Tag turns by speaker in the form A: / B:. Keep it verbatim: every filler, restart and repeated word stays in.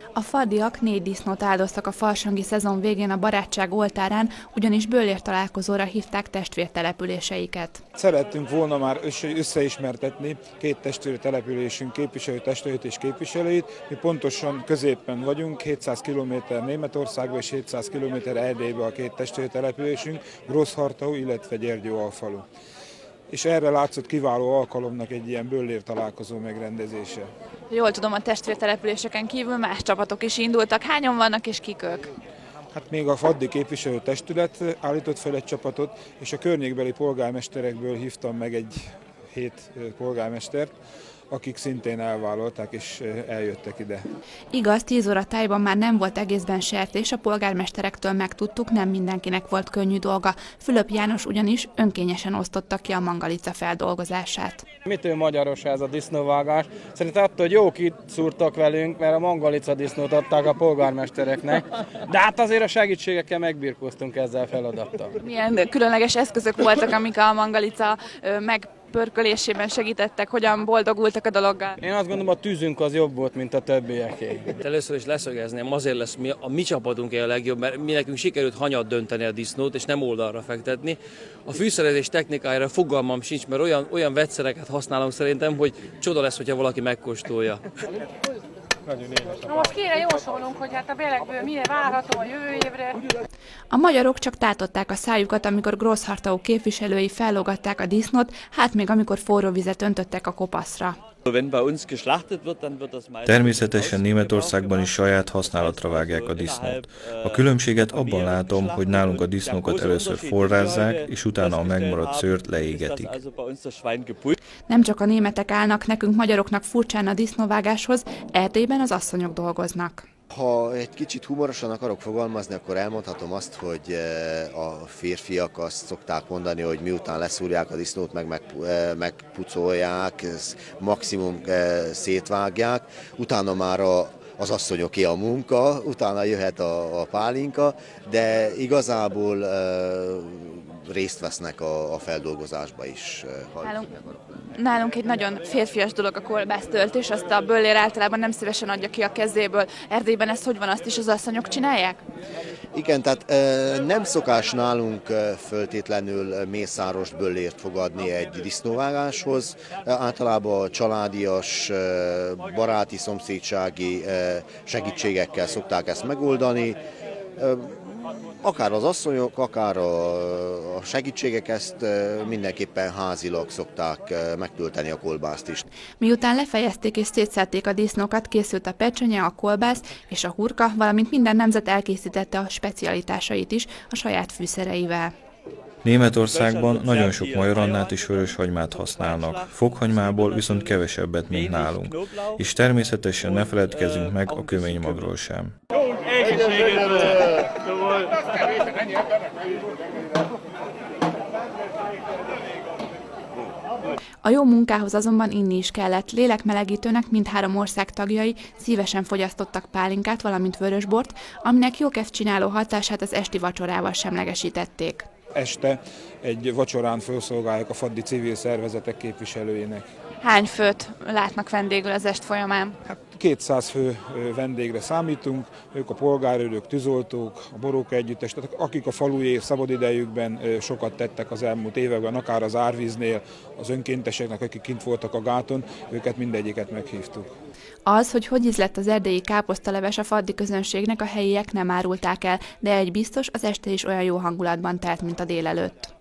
A: A faddiak négy disznót áldoztak a farsangi szezon végén a Barátság oltárán, ugyanis bőlér találkozóra hívták testvértelepüléseiket.
B: Szerettünk volna már összeismertetni két testvértelepülésünk képviselőtestületét és képviselőit. Mi pontosan középen vagyunk, hétszáz kilométer Németországba és hétszáz kilométer Erdélybe a két testvértelepülésünk, Grossharthau, illetve Gyergyó-Alfalu. És erre látszott kiváló alkalomnak egy ilyen bőlér találkozó megrendezése.
A: Jól tudom, a testvértelepüléseken kívül más csapatok is indultak. Hányan vannak és kik ők?
B: Hát még a faddi képviselőtestület állított fel egy csapatot, és a környékbeli polgármesterekből hívtam meg egy hét polgármestert, akik szintén elvállalták és eljöttek ide.
A: Igaz, tíz óra tájban már nem volt egészben sertés, a polgármesterektől megtudtuk, nem mindenkinek volt könnyű dolga. Fülöp János ugyanis önkényesen osztotta ki a mangalica feldolgozását.
C: Mitől magyaros ez a disznóvágás? Szerintem attól, hogy jók itt szúrtak velünk, mert a mangalica disznót adták a polgármestereknek, de hát azért a segítségekkel megbirkóztunk ezzel a feladattal.
A: Milyen különleges eszközök voltak, amik a mangalica meg pörkölésében segítettek, hogyan boldogultak a dologgal?
C: Én azt gondolom, a tűzünk az jobb volt, mint a többieké.
D: Először is leszögezném, azért lesz mi, a mi csapatunk a legjobb, mert mi nekünk sikerült hanyat dönteni a disznót, és nem oldalra fektetni. A fűszerezés technikájára fogalmam sincs, mert olyan, olyan vegyszereket használunk szerintem, hogy csoda lesz, hogyha valaki megkóstolja.
E: Na most kéne jósolnunk, hogy hát a bélegből mire várható a jövő évre.
A: A magyarok csak tátották a szájukat, amikor Grossharthau képviselői fellógatták a disznót, hát még amikor forró vizet öntöttek a kopaszra.
F: Természetesen Németországban is saját használatra vágják a disznót. A különbséget abban látom, hogy nálunk a disznókat először forrázzák, és utána a megmaradt szőrt leégetik.
A: Nem csak a németek állnak nekünk magyaroknak furcsán a disznóvágáshoz, Erdélyben az asszonyok dolgoznak.
G: Ha egy kicsit humorosan akarok fogalmazni, akkor elmondhatom azt, hogy a férfiak azt szokták mondani, hogy miután leszúrják a disznót, meg, meg megpucolják, maximum szétvágják, utána már a az asszonyoké a munka, utána jöhet a, a pálinka, de igazából uh, részt vesznek a, a feldolgozásba is.
A: Nálunk, nálunk egy nagyon férfias dolog a kolbásztöltés, azt a bőlér általában nem szívesen adja ki a kezéből. Erdélyben ez hogy van, azt is az asszonyok csinálják?
G: Igen, tehát uh, nem szokás nálunk uh, föltétlenül mészáros bőlért fogadni egy disznóvágáshoz. Uh, általában a családias, uh, baráti, szomszédsági uh, segítségekkel szokták ezt megoldani. Akár az asszonyok, akár a segítségek ezt mindenképpen házilag szokták megtölteni a kolbászt is.
A: Miután lefejezték és szétszedték a disznókat, készült a pecsenye, a kolbász és a hurka, valamint minden nemzet elkészítette a specialitásait is a saját fűszereivel.
F: Németországban nagyon sok majorannát és vöröshagymát használnak, fokhagymából viszont kevesebbet, mint nálunk. És természetesen ne feledkezzünk meg a köménymagról sem.
A: A jó munkához azonban inni is kellett. Lélekmelegítőnek mindhárom ország tagjai szívesen fogyasztottak pálinkát, valamint vörösbort, aminek jókedvcsináló hatását az esti vacsorával semlegesítették.
B: Este egy vacsorán felszolgálják a faddi civil szervezetek képviselőinek.
A: Hány főt látnak vendégül az est folyamán?
B: Hát kétszáz fő vendégre számítunk, ők a polgárőrök, tűzoltók, a boróka együttes, tehát akik a faluji szabadidejükben sokat tettek az elmúlt években, akár az árvíznél, az önkénteseknek, akik kint voltak a gáton, őket mindegyiket meghívtuk.
A: Az, hogy hogy ízlett az erdélyi káposztaleves a faddi közönségnek, a helyiek nem árulták el, de egy biztos, az este is olyan jó hangulatban telt, mint a délelőtt.